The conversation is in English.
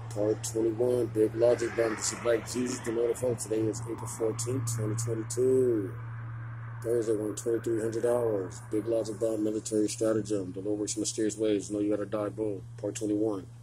Part 21, Big Logic Bomb. This is Black Jesus, the Lord of Folks. Today is April 14th, 2022. Thursday, won $2,300. Big Logic Bomb, Military Stratagem. The Lord works in mysterious ways. Know you gotta die, boom. Part 21.